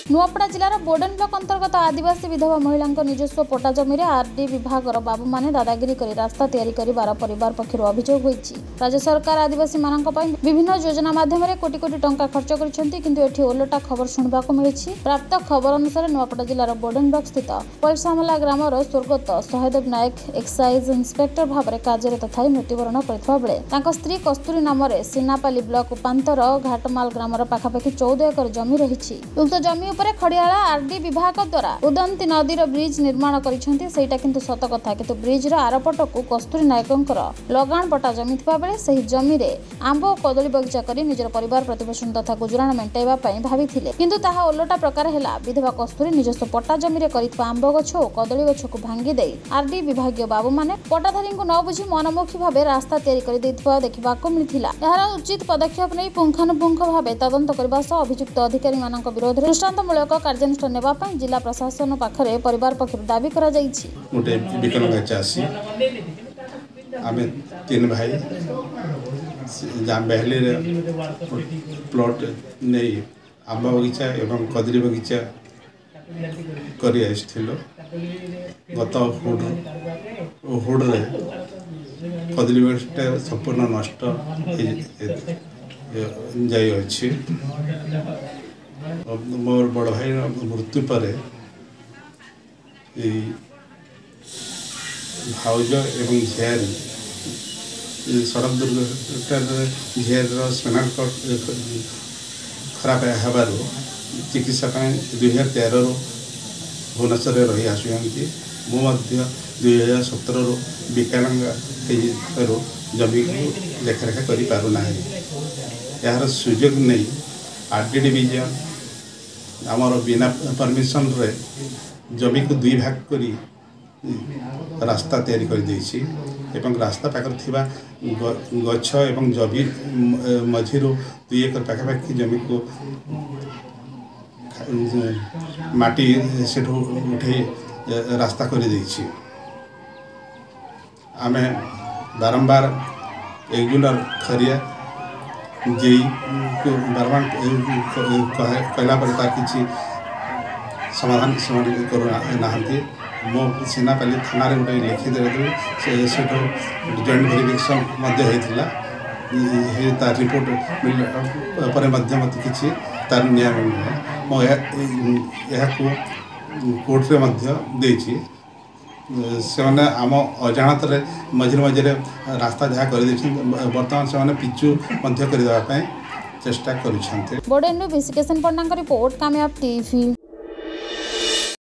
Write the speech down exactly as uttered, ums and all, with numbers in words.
Nuapada जिलार Boden block अंतर्गत आदिवासी विधवा महिला निजस्व पट्टा जमी आरडी विभाग बाबू माने दादागिरी कर रास्ता तैयारी कर परिवार पक्षर अभियोग होईछि। राज्य सरकार आदिवासी मानक पई विभिन्न योजना माध्यम कोटी कोटी टंका खर्च करछन्ती, किंतु एठी ओलटा खबर सुनबाको मिलिछि। प्राप्त खबर अनुसार नुआपड़ा जिलार बोडेन ब्लॉक स्थित पैलसामला ग्रामर स्वर्गत सहदेव नायक एक्साइज इन्स्पेक्टर भाव में कार्यरत थाई मृत्युवरण करथिबा बेले तांको स्त्री कस्तूरी नाम सीनापाली ब्लॉक उपांतर घाटमाल ग्रामर पाखापाखि चौदह एकर जमी रही। उक्त जमी उपरे खड़ियाला आरडी विभाग द्वारा उदंती नदीर ब्रिज निर्माण करिसेंती, सेटा किंतु सत कथा। किंतु ब्रिज आरपटकू कस्तूरी नायकंकर लगान पट्टा जमी थिबा बेले सही जमी रे आंब और कदली बगीचा करी निजर परिवार प्रतिपोषण तथा गुजराण मेंटाइबा पई भाबिथिले, किंतु ताहा ओलटा प्रकार हैला। विधवा कस्तूरी निजस्व पट्टा जमी रे करितबा आंब गछ और कदली गछ को भांगी देई आरडी विभागीय बाबू माने पट्टाधारी को न बुझी मनमुखी भावे रास्ता तैयारी कर देथिबा देखिबाको मिलिथिला। एहार उचित पदक्षेप नै पुंखानुपुंख भावे तदंत करबा सह अभियुक्त अधिकारी मानक विरोध में दृष्टांतमूलक कार्यानुष्ठान नेबा पई जिला प्रशासन पाखरे परिवार पक्षर दाबी करा जाईछि। मोटे विकलांग चासी आमे तीन भाई जा बहली रे प्लॉट नै आंबा बगीचा एवं कदली बगीचा करी आइथिलो। गत हुड हुड रे कदली बगीचा संपूर्ण नष्ट जाई अछि। मोर बड़ भाई मृत्यु पर भाउज एवं झेर सड़क दुर्घटना झेर स्पेनल खराब हबार चिकित्सा दुई हजार तेरह भुवनेश्वर रही आसुँच। मुझे दुई हजार सतर विकलांग जमी को लेखारेखा करना यार सुजोग नहीं आरडी डिविजन आमर बिना परमिशन रे जमी को दुई भाग करी रास्ता तैयारी कर देछि एवं रास्ता पाखर थिबा गछ एवं जमी मझिरो दुई एकर पाखापाखि जमी को माटी से उठे रास्ता कर देछि। आमे बारंबार एगुलर खरिया जेई को बारबार कहला पर तार किसी समाधान समाधान कर मो सीनापाली थाना गोटे लिखि दे से जॉइंट वेरिफिकेशन तार रिपोर्ट पर मत किसी तार न्याय मिलना कोर्ट रे से आम अजाणत मझे मझे रास्ता जहाँ कर बर्तमान से पिचु करने चेष्टा कर। बोडेन विशिकेशन पन्ना रिपोर्ट कामयाब टीवी।